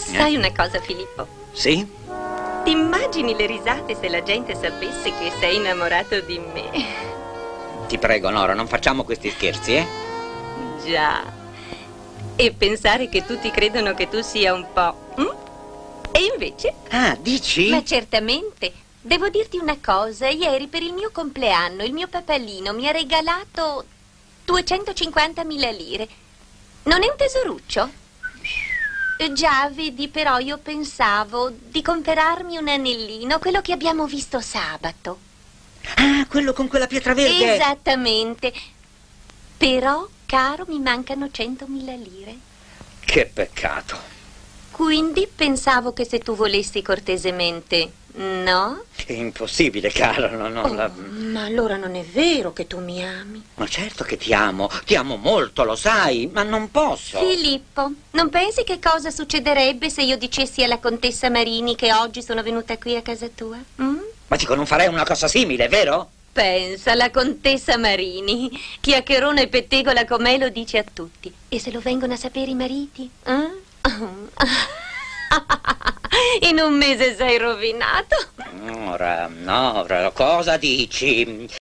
Sai una cosa, Filippo? Sì? Ti immagini le risate se la gente sapesse che sei innamorato di me? Ti prego, Nora, non facciamo questi scherzi, eh? Già. E pensare che tutti credono che tu sia un po'... E invece? Ah, dici? Ma certamente. Devo dirti una cosa. Ieri per il mio compleanno il mio papalino mi ha regalato 250.000 lire. Non è un tesoruccio? Già, vedi, però io pensavo di comprarmi un anellino, quello che abbiamo visto sabato. Ah, quello con quella pietra verde. Esattamente. Però, caro, mi mancano 100.000 lire. Che peccato. Quindi pensavo che se tu volessi cortesemente, no? È impossibile, caro, Ma allora non è vero che tu mi ami. Ma certo che ti amo molto, lo sai, ma non posso. Filippo, non pensi che cosa succederebbe se io dicessi alla contessa Marini che oggi sono venuta qui a casa tua? Ma dico, non farei una cosa simile, vero? Pensa, la contessa Marini, chiacchierona e pettegola com'è, lo dice a tutti. E se lo vengono a sapere i mariti? In un mese sei rovinato. Nora, cosa dici?